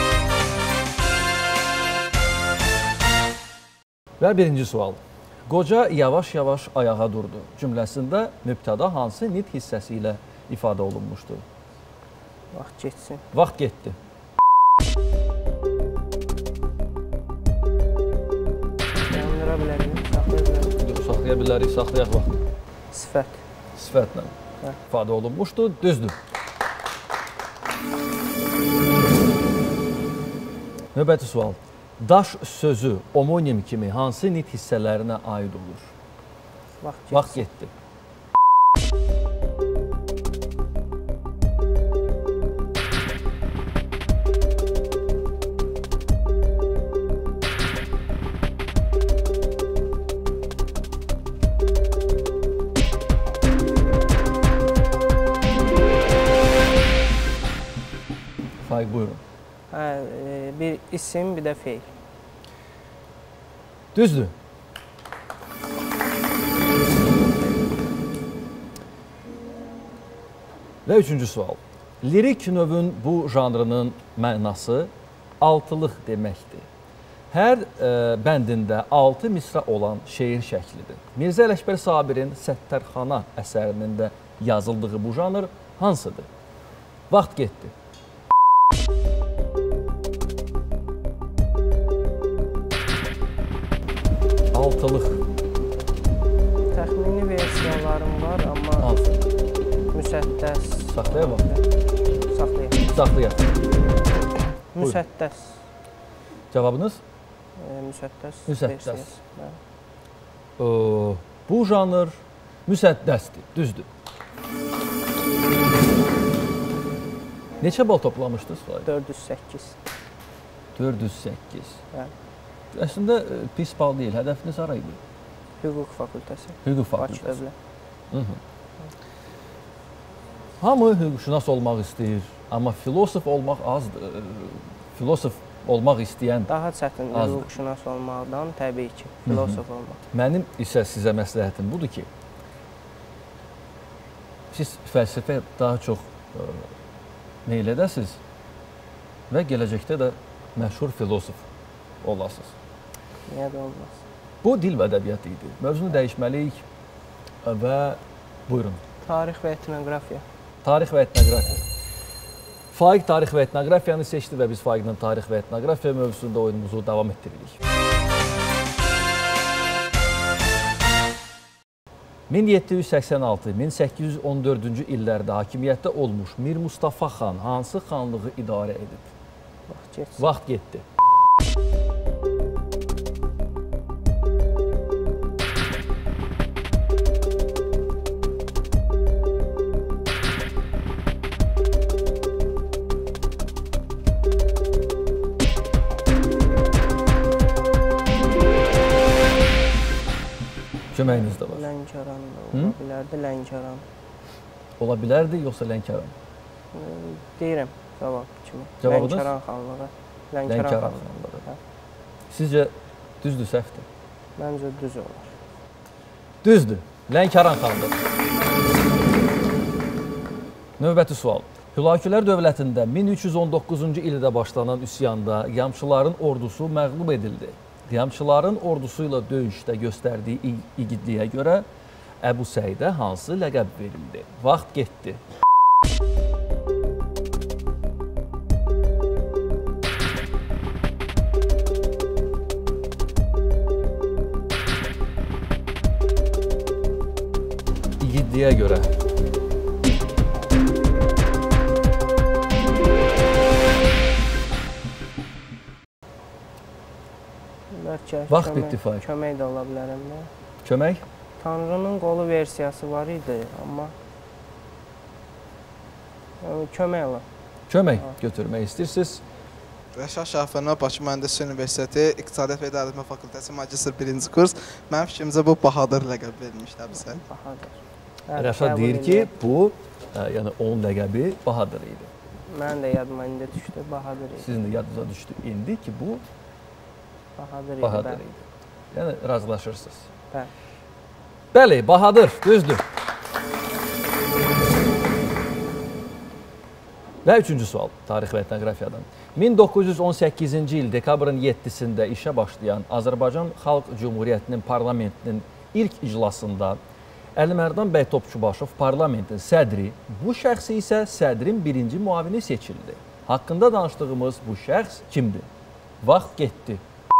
Və birinci sual. Qoca yavaş-yavaş ayağa durdu. Cümləsində mübtəda hansı nit hissəsi ilə ifadə olunmuşdur? Vaxt geçsin. Vaxt getdi. Yandıra bilərik, saxlaya bilərik. Saxlaya bilərik, saxlayaq vaxtı. Sifət. Sifətlə ifadə olunmuşdur. Düzdür. Növbəti sual. Daş sözü omonim kimi hansı nit hissələrinə aid olur? Vaxt getsin. Vaxt getdi. Faiq, buyurun. Hə, bir isim, bir də feil. Düzdür. Və üçüncü sual. Lirik növün bu janrının mənası altılıq deməkdir. Hər e, bəndində altı misra olan şeir şəklidir. Mirzə Ələkbər Sabirin Səttərxana əsərinin də yazıldığı bu janr hansıdır? Vaxt getdi. Altılıq. Təxmini versiyalarım var, amma Hansı? müsəddəs. Saxlayaq bax. Saxlayaq. Saxlayaq. Müsəddəs. Cavabınız? E, müsəddəs. Müsəddəs. versiyası. O, bu janr müsəddəsdir, düzdür. Neçə bal toplamışdınız? dörd yüz səkkiz. dörd yüz səkkiz. Bəli. Əslində e, pis bal deyil. Hədəfiniz hara idi? Hüquq fakültəsi. Hüquq Bakı fakültəsi. dövlət. Hı -hı. Hamı hüquqşünas olmaq istəyir, amma filosof olmaq azdır. Filosof olmaq istəyən Daha çətindir azdır. hüquqşünas olmaqdan, təbii ki, filosof olmaq. Mənim isə sizə məsləhətim budur ki, siz fəlsəfə daha çox ə, meyl edəsiniz və gələcəkdə də məşhur filosof olasınız. Niyə də olmaz? Bu dil və ədəbiyyat idi. Mövzunu dəyişməliyik və buyurun. Tarix və etnografiya. Tarix və etnografiya. Faiq tarix və etnografiyanı seçdi və biz Faiqlə tarix və etnografiya mövzusunda oyunumuzu davam etdiririk. min yeddi yüz səksən altı min səkkiz yüz on dördüncü illərdə hakimiyyətdə olmuş Mir Mustafa xan hansı xanlığı idarə edib? Vaxt getsin. Vaxt getdi. Köməyiniz də var. Lənkəran ola bilərdi, Lənkəran. Ola bilərdi, yoxsa Lənkəran? E, deyirəm cavab kimi. Cavabınız? Lənkəran xanlığı. Lənkəran xanlığı. Sizcə düzdür, səhvdir? Məncə düz olar. Düzdür. Lənkəran xanlığı. Növbəti sual. Hülakülər dövlətində min üç yüz on doqquzuncu ildə başlanan üsyanda Qiyamçıların ordusu məğlub edildi. Qiyamçıların ordusu ilə döyüşdə göstərdiyi igidliyə görə Əbu Səidə hansı ləqəb verildi? Vaxt getdi. İgidliyə görə. Bəlkə Vaxt kömək- bitdi, Faiq. Kömək də ola bilərəm də. Kömək? Tanrının qolu versiyası var idi, amma yəni, kömək ola. Kömək götürmək istəyirsiniz. Rəşad Şahfənov, Bakı Mühəndislik Universiteti İqtisadiyyat və İdarəetmə Fakültəsi magistr birinci kurs. Mənim fikrimcə bu Bahadır ləqəb verilmişdi bizə. Bahadır. Rəşad deyir ki, bu ə, yəni onun ləqəbi Bahadır idi. Mənim də yadıma indi düşdü, Bahadır idi. Sizin də yadınıza düşdü indi ki, bu Bahadır idi. Bahadır bəli. idi. Yəni razılaşırsınız. Bəli. Bəli, Bahadır, düzdür. Və üçüncü sual, tarix və etnografiyadan. min doqquz yüz on səkkizinci il dekabrın yeddisində işə başlayan Azərbaycan Xalq Cümhuriyyətinin parlamentinin ilk iclasında Əlimərdan bəy Topçubaşov parlamentin sədri, bu şəxsi isə sədrin birinci muavini seçildi. Haqqında danışdığımız bu şəxs kimdir? Vaxt getdi.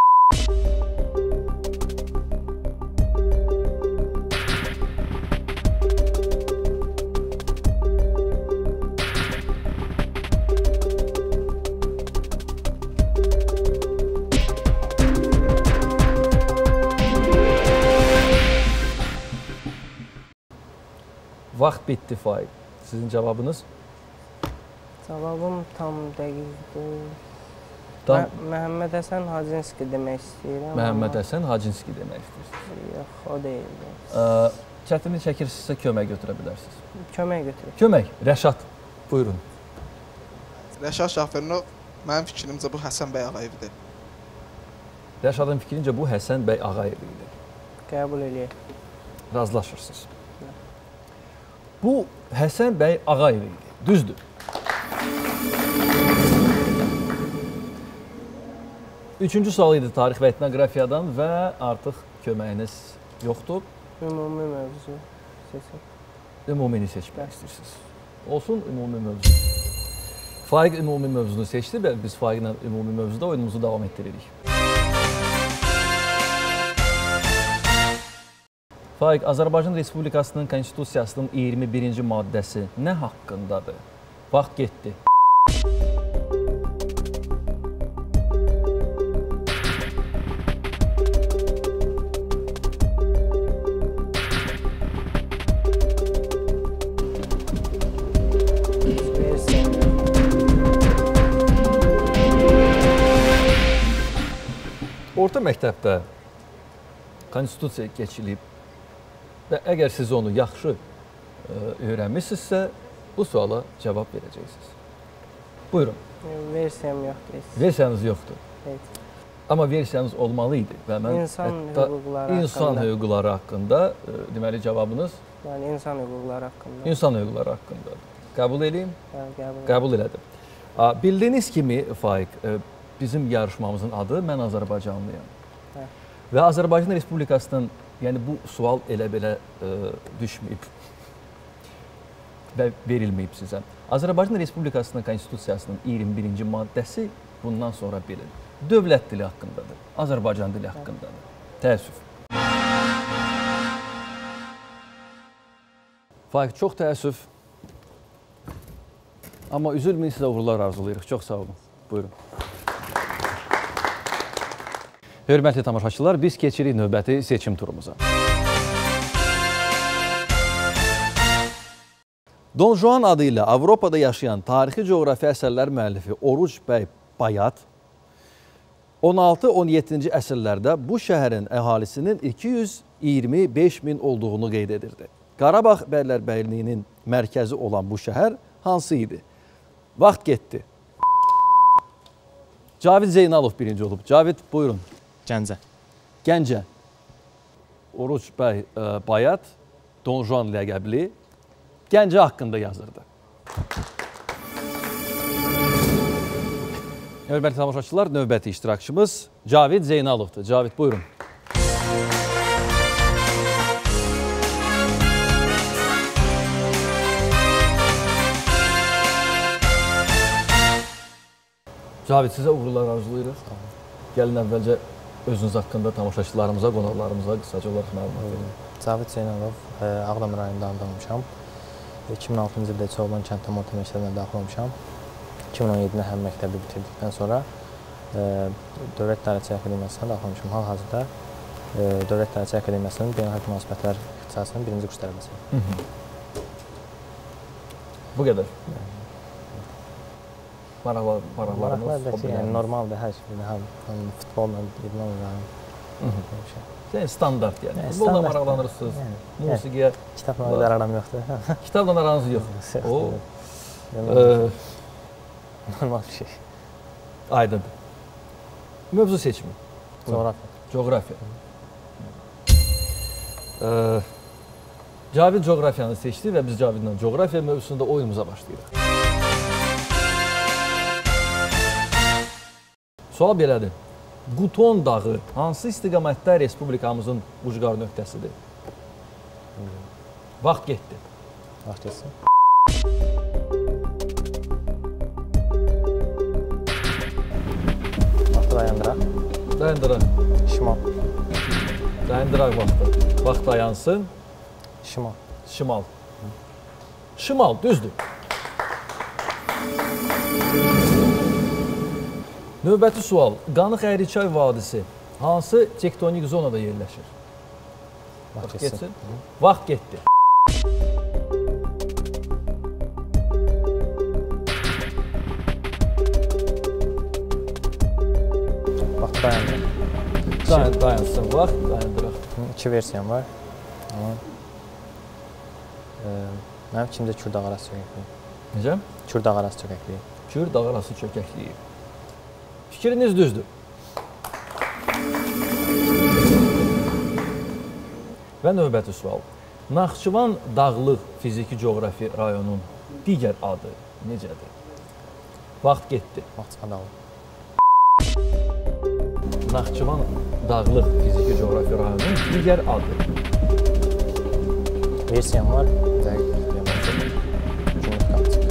Vaxt bitdi, Faiq. Sizin cavabınız? Cavabım tam dəqiqdir. Tam Mə Məhəmməd Həsən Hacınski demək istəyirəm. Məhəmməd Həsən Hacınski demək istəyirsiniz. Yox, o deyil. Ə, çətinlik çəkirsinizsə kömək götürə bilərsiniz. Kömək götürək. Kömək, Rəşad, buyurun. Rəşad Şahfənov, mənim fikrimcə bu Həsən bəy Ağayevdir. Rəşadın fikrincə bu Həsən bəy Ağayev idi. Qəbul eləyək. Razılaşırsınız. Bu Həsən bəy Ağayev idi. Düzdür. Üçüncü sual idi tarix və etnografiyadan və artıq köməyiniz yoxdur. Ümumi mövzu seçim. Ümumini seçmək istəyirsiniz. Olsun ümumi mövzu. Faiq ümumi mövzunu seçdi və biz Faiqlə ümumi mövzuda oyunumuzu davam etdiririk. Faiq, Azərbaycan Respublikasının Konstitusiyasının iyirmi birinci maddəsi nə haqqındadır? Vaxt getdi. Orta məktəbdə konstitusiya keçilib və əgər siz onu yaxşı öyrənmişsinizsə, bu suala cavab verəcəksiniz. Buyurun. Versiyam yoxdur. Versiyanız yoxdur. Evet. Amma versiyanız olmalı idi. Və mən İnsan hətta hüquqları insan haqqında. hüquqları haqqında, deməli cavabınız Yəni insan hüquqları haqqında. insan hüquqları haqqındadır. Qəbul edeyim? Yəni, qəbul, Qəbul elədim. Bildiyiniz kimi, Faiq, bizim yarışmamızın adı Mən Azərbaycanlıyam. Hə. Və Azərbaycan Respublikasının, yəni bu sual elə belə ə, düşməyib və verilməyib sizə. Azərbaycan Respublikasının Konstitusiyasının iyirmi birinci maddəsi bundan sonra bilin. Dövlət dili haqqındadır, Azərbaycan dili haqqındadır. Təəssüf. Faiq, çox təəssüf. Amma üzülməyin, sizə uğurlar arzulayırıq. Çox sağ olun. Buyurun. Hörmətli tamaşaçılar, biz keçirik növbəti seçim turumuza. Don Juan adı ilə Avropada yaşayan tarixi coğrafi əsərlər müəllifi Oruc bəy Bayat on altı on yeddinci əsrlərdə bu şəhərin əhalisinin iki yüz iyirmi beş min olduğunu qeyd edirdi. Qarabağ bəylərbəyliyinin mərkəzi olan bu şəhər hansı idi? Vaxt getdi. Cavid Zeynalov birinci olub. Cavid, buyurun. Gəncə. Gəncə. Oruc bəy Bayat, Don Juan ləqəbli Gəncə haqqında yazırdı. Hörmətli tamaşaçılar, növbəti iştirakçımız Cavid Zeynalovdur. Cavid, buyurun. Cavid, sizə uğurlar arzulayırıq. Gəlin əvvəlcə özünüz haqqında tamaşaçılarımıza, qonaqlarımıza qısaca olaraq məlumat verin. Cavid Zeynalov, Ağdam rayonundan doğmuşam. iki min altıncı ildə Çoğlan kənd tam orta məktəbinə daxil olmuşam. iki min on yeddidə həm məktəbi bitirdikdən sonra Dövlət Dərəcə Akademiyasına daxil olmuşam. Hal-hazırda Dövlət Dərəcə Akademiyasının Beynəlxalq Münasibətlər ixtisasının birinci kurs tələbəsiyəm. Bu qədər. Maraqlarımız, hobilərimiz? Yəni, normaldır, hər şey. Həm futbolla, idman oynayım. Yəni, standart yəni. Futbolla maraqlanırsınız, musiqiyə. Kitabla da aram yoxdur. Kitabla aranız yoxdur. O, normal bir şey. Aydındır. Mövzu seçimi. Coğrafiya. Coğrafiya. Cavid coğrafiyanı seçdi və biz Cavidlə coğrafiya mövzusunda oyunumuza başlayırıq. Sual belədir. Quton dağı hansı istiqamətdə Respublikamızın ucqar nöqtəsidir? Vaxt getdi. Vaxt getsin. Vaxtı dayandıraq. Dayandıraq. Şimal. Dayandıraq vaxtı. Vaxt dayansın. Şimal. Şimal. Şimal, düzdür. Növbəti sual. Qanı-Xəyrçay vadisi hansı tektonik zonada yerləşir? Vaxt getsin. Vaxt getdi. Vaxt dayandıraq. Dayan, dayansın vaxt, dayandıraq. İki versiyam var. Mənim fikrimcə Kürdağ arası çökəkliyi. Necə? Kürdağ arası çökəkliyi. Kürdağ arası çökəkliyi. Fikriniz düzdür. Və növbəti sual. Naxçıvan Dağlıq Fiziki Coğrafi rayonunun digər adı necədir? Vaxt getdi. Naxçıvan Dağlıq. Naxçıvan Dağlıq Fiziki Coğrafiya rayonunun digər adı? Versiyam var. Günnüt qapıcıq.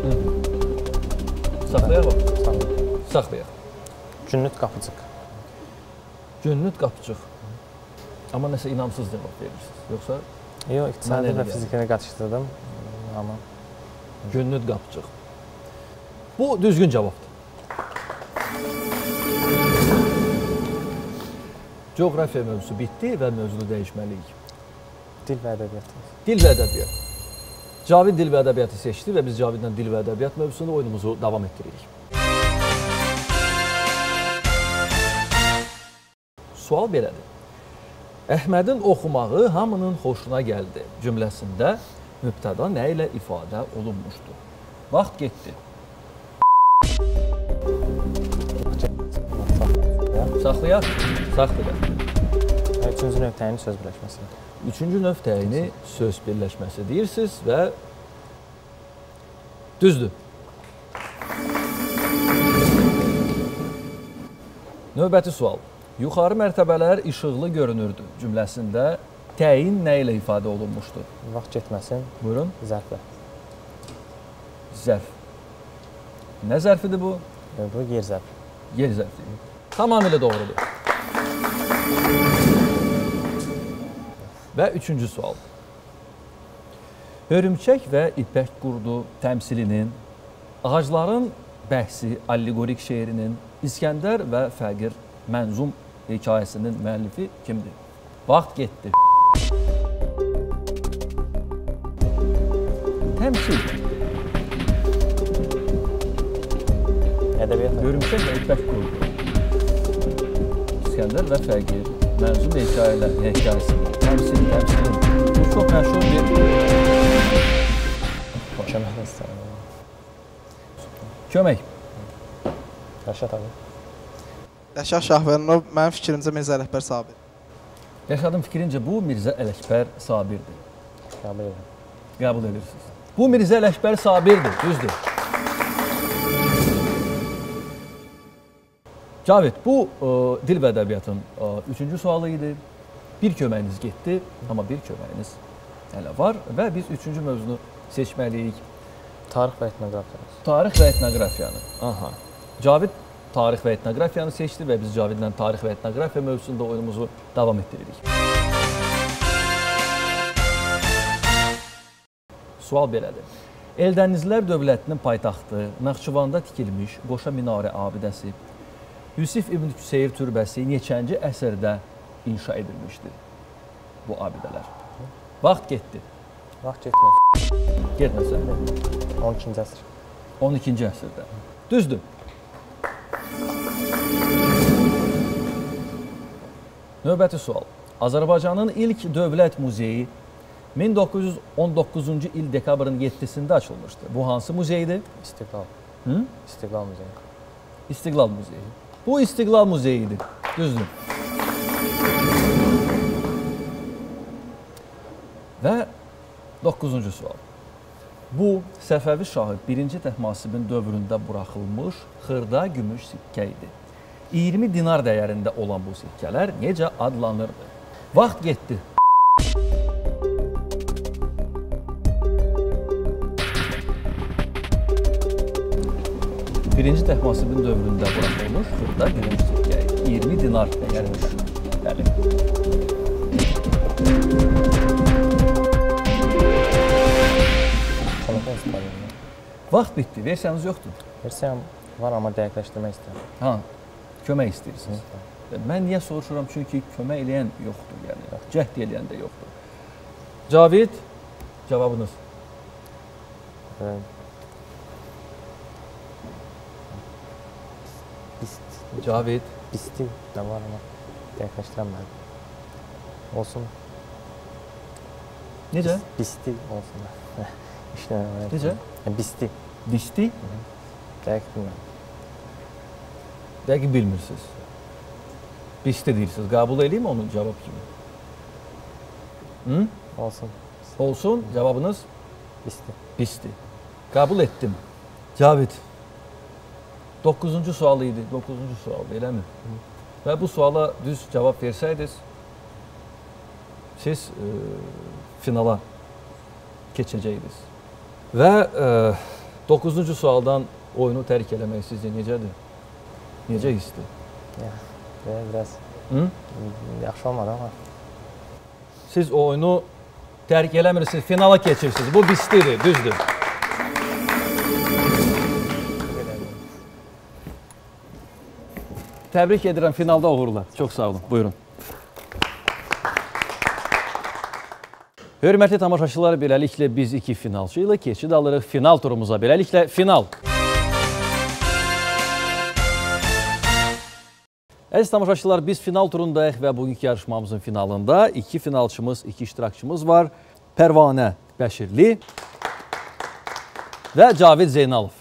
Saxlayaq bax. Saxlayaq. Günnüt qapıcıq. Günnüt qapıcıq. Amma nəsə inamsız cavab verirsiniz. Yoxsa? Yox, iqtisadi və fizikini qatışdırdım. Amma Günnüt qapıcıq. Bu düzgün cavabdır. Coğrafiya mövzusu bitdi və mövzunu dəyişməliyik. Dil və ədəbiyyat. Dil və ədəbiyyat. Cavid dil və ədəbiyyatı seçdi və biz Cavidlə dil və ədəbiyyat mövzusunda oyunumuzu davam etdiririk. Sual belədir. Əhmədin oxumağı hamının xoşuna gəldi cümləsində mübtəda nə ilə ifadə olunmuşdur? Vaxt getdi. Saxlayaq. Saxlayaq. Üçüncü növ təyini söz birləşməsi. Üçüncü növ təyini söz birləşməsi deyirsiniz və düzdür. Növbəti sual. Yuxarı mərtəbələr işıqlı görünürdü cümləsində təyin nə ilə ifadə olunmuşdur? Vaxt getməsin. Buyurun. Zərflə. Zərf. Nə zərfidir bu? Bu yer zərfi. Yer zərfi. Tamamilə doğrudur. Və üçüncü sual. Hörümçək və ipək qurdu təmsilinin, ağacların bəhsi allegorik şeirinin, İskəndər və Fəqir mənzum hekayəsinin müəllifi kimdir? Vaxt getdi. Təmsil. Ədəbiyyat. Hörümçək və ipək qurdu. İskəndər və Fəqir mənzum hekayəsinin, təmsil, təmsilin. Bu çox məşhur bir... Kömək istəyirəm. Kömək. Rəşad abi. Rəşad Şahvərinov, mənim fikrimcə Mirzə Ələkbər Sabir. Rəşadın fikrincə bu Mirzə Ələkbər Sabirdir. Qəbul edirəm. Qəbul edirsiniz. Bu Mirzə Ələkbər Sabirdir, düzdür. Cavid, bu ə, dil və ədəbiyyatın ə, üçüncü sualı idi. Bir köməyiniz getdi, amma bir köməyiniz hələ var və biz üçüncü mövzunu seçməliyik. Tarix və etnografiyanı. Tarix və etnografiyanı. Aha. Cavid tarix və etnografiyanı seçdi və biz Cavidlə tarix və etnografiya mövzusunda oyunumuzu davam etdiririk. Sual belədir. Eldənizlər dövlətinin paytaxtı, Naxçıvanda tikilmiş Qoşa Minarə abidəsi, Yusif İbn Küseyir türbəsi neçənci əsrdə inşa edilmişdir bu abidələr? Vaxt getdi. Vaxt getməz. Getməsə. on ikinci əsr. on ikinci əsrdə. Düzdür. Növbəti sual. Azərbaycanın ilk dövlət muzeyi min doqquz yüz on doqquzuncu il dekabrın yeddisində açılmışdı. Bu hansı muzeydir? İstiqlal. Hı? İstiqlal muzeyi. İstiqlal muzeyi. Bu İstiqlal muzeyidir. Düzdür. Və doqquzuncu sual. Bu, Səfəvi şahı birinci Təhmasibin dövründə buraxılmış xırda gümüş sikkə idi. iyirmi dinar dəyərində olan bu sikkələr necə adlanırdı? Vaxt getdi. Birinci Təhmasibin dövründə buraxılmış xırda gümüş sikkə idi. iyirmi dinar dəyərində. Bəli. Vaxt bitdi. Versiyanız yoxdur. Versiyam var, amma dəqiqləşdirmək istəyirəm. Ha, kömək istəyirsiniz. Mən niyə soruşuram? Çünki kömək eləyən yoxdur. Yəni, cəhd eləyən də yoxdur. Cavid, cavabınız? Bist. Cavid. Bisti də var, amma dəqiqləşdirəmədim. Olsun. Necə? Bisti olsun. Necə? Bisti. Bisti? Dəqiq bilmirəm. Dəqiq bilmirsiniz. Bisti deyirsiniz. Qəbul edeyim onun cavab kimi? Hı? Olsun. Olsun. Cavabınız? Bisti. Bisti. Qəbul etdim. Cavid. Doqquzuncu sual idi. Doqquzuncu sual, eləmi? və bu suala düz cavab versəydiniz, siz e, finala keçəcəydiniz. Və e, doqquzuncu sualdan oyunu tərk eləmək sizcə necədir? Necə hissdir? Ya, biraz Hı? yaxşı olmadı ama. Siz o oyunu tərk eləmirsiniz, finala keçirsiniz. Bu bistidir, düzdür. Təbrik edirəm, finalda uğurlar. Çox sağ olun, buyurun. Hörmətli tamaşaçılar, beləliklə biz iki finalçı ilə keçid alırıq final turumuza. Beləliklə, final. Əziz tamaşaçılar, biz final turundayıq və bugünkü yarışmamızın finalında iki finalçımız, iki iştirakçımız var. Pərvanə Bəşirli və Cavid Zeynalov.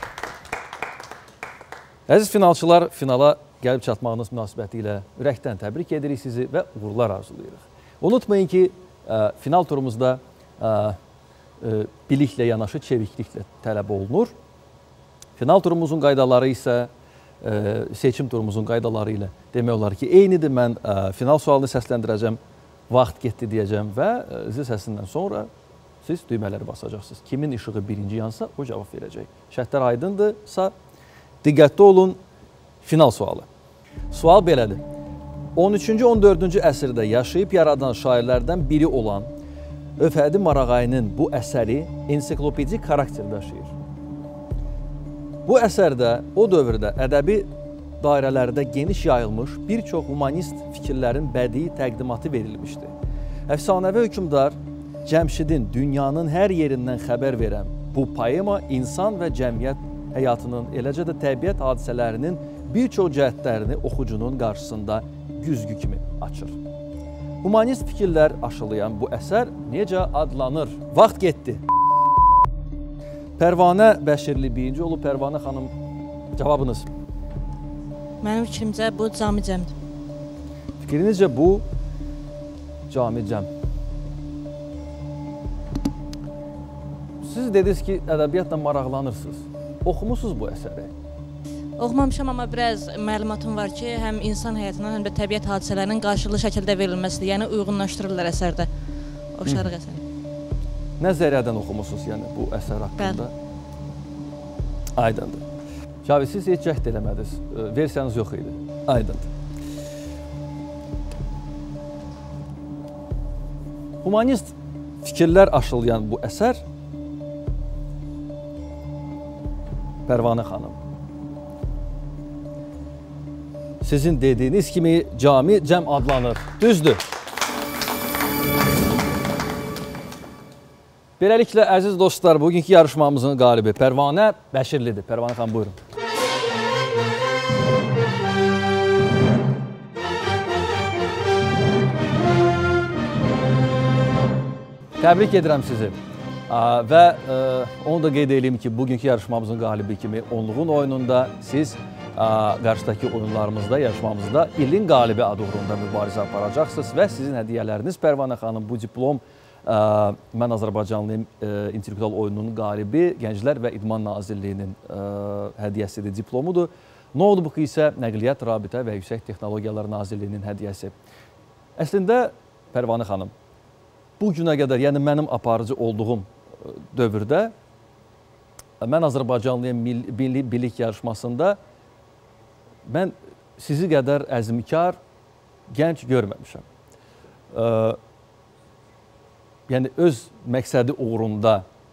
Əziz finalçılar, finala gəlib çatmağınız münasibəti ilə ürəkdən təbrik edirik sizi və uğurlar arzulayırıq. Unutmayın ki, final turumuzda biliklə yanaşı çevikliklə tələb olunur. Final turumuzun qaydaları isə seçim turumuzun qaydaları ilə demək olar ki, eynidir. Mən final sualını səsləndirəcəm, vaxt getdi deyəcəm və zil səsindən sonra siz düymələri basacaqsınız. Kimin işığı birinci yansa o cavab verəcək. Şərtlər aydındırsa diqqətli olun. Final sualı. Sual belədir. on üçüncü on dördüncü əsrdə yaşayıb yaradan şairlərdən biri olan Öfədi Marağayının bu əsəri ensiklopedik xarakter daşıyır. Bu əsərdə o dövrdə ədəbi dairələrdə geniş yayılmış bir çox humanist fikirlərin bədii təqdimatı verilmişdi. Əfsanəvi hökmdar Cəmşidin dünyanın hər yerindən xəbər verən bu poema insan və cəmiyyət həyatının, eləcə də təbiət hadisələrinin bir çox cəhətlərini oxucunun qarşısında güzgü kimi açır. Humanist fikirlər aşılayan bu əsər necə adlanır? Vaxt getdi. Pərvanə Bəşirli birinci olub. Pərvanə xanım, cavabınız? Mənim fikrimcə bu Cami Cəmdir. Fikrinizcə bu Cami Cəm. Siz dediniz ki, ədəbiyyatla maraqlanırsınız. Oxumusunuz bu əsəri? Oxumamışam, amma biraz məlumatım var ki, həm insan həyatından, həm də təbiət hadisələrinin qarşılıqlı şəkildə verilməsidir. Yəni, uyğunlaşdırırlar əsərdə. Oxşarıq əsəri. Nə zəriyyədən oxumusunuz, yəni, bu əsər haqqında? Bəli. Aydındır. Cavid, siz heç cəhd eləmədiniz. Versiyanız yox idi. Aydındır. Humanist fikirlər aşılayan bu əsər Pərvanə xanım, sizin dediyiniz kimi Cami Cəm adlanır. Düzdür. Beləliklə, əziz dostlar, bugünkü yarışmamızın qalibi Pərvanə Bəşirlidir. Pərvanə xanım, buyurun. Təbrik edirəm sizi. Və onu da qeyd edeyim ki, bugünkü yarışmamızın qalibi kimi onluğun oyununda siz qarşıdakı oyunlarımızda, yarışmamızda ilin qalibi adı uğrunda mübarizə aparacaqsınız və sizin hədiyyələriniz Pərvanə xanım, bu diplom Mən Azərbaycanlıyım intellektual oyununun qalibi Gənclər və İdman Nazirliyinin hədiyyəsidir, diplomudur. Notebook isə Nəqliyyat, Rabitə və Yüksək Texnologiyalar Nazirliyinin hədiyyəsi. Əslində, Pərvanə xanım, bu günə qədər, yəni mənim aparıcı olduğum dövrdə Mən Azərbaycanlıyım milli bilik yarışmasında mən sizi qədər əzmkar, gənc görməmişəm. Yəni, öz məqsədi uğrunda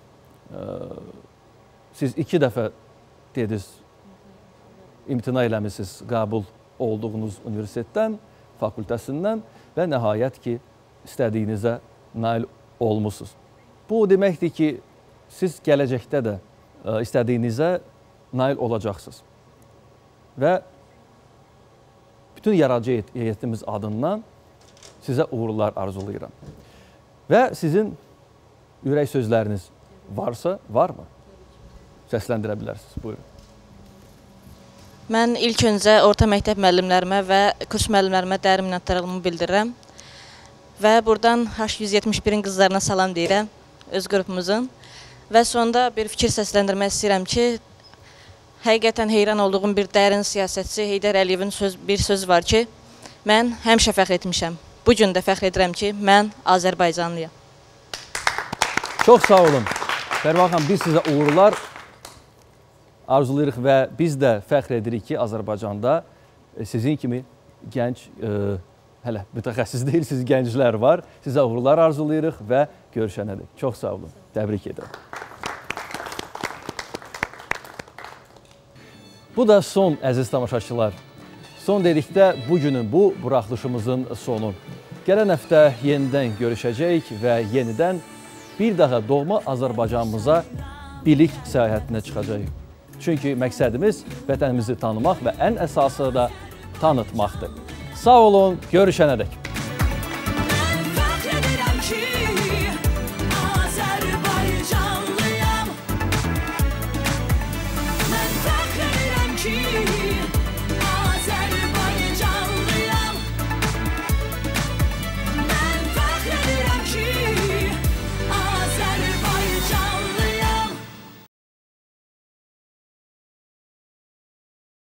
siz iki dəfə dediniz, imtina eləmişsiniz qəbul olduğunuz universitetdən, fakültəsindən və nəhayət ki, istədiyinizə nail olmuşsunuz. Bu deməkdir ki, siz gələcəkdə də istədiyinizə nail olacaqsınız. Və bütün yaradıcı heyətimiz adından sizə uğurlar arzulayıram. Və sizin ürək sözləriniz varsa, varmı? Səsləndirə bilərsiniz. Buyurun. Mən ilk öncə orta məktəb müəllimlərimə və kurs müəllimlərimə dərin minnətdarlığımı bildirirəm. Və buradan H yüz yetmiş birin qızlarına salam deyirəm, öz qrupumuzun. Və sonda bir fikir səsləndirmək istəyirəm ki, həqiqətən heyran olduğum bir dərin siyasətçi Heydər Əliyevin söz, bir söz var ki, mən həmişə fəxr etmişəm. Bu gün də fəxr edirəm ki, mən Azərbaycanlıyam. Çox sağ olun. Pərvan xanım, biz sizə uğurlar arzulayırıq və biz də fəxr edirik ki, Azərbaycanda sizin kimi gənc, e, hələ mütəxəssis deyilsiniz, gənclər var. Sizə uğurlar arzulayırıq və görüşənədir. Çox sağ olun. Təbrik edirəm. Bu da son, əziz tamaşaçılar. Son dedikdə bugünün bu buraxılışımızın sonu. Gələn həftə yenidən görüşəcəyik və yenidən bir daha doğma Azərbaycanımıza bilik səyahətinə çıxacağıq. Çünki məqsədimiz vətənimizi tanımaq və ən əsası da tanıtmaqdır. Sağ olun, görüşənədək.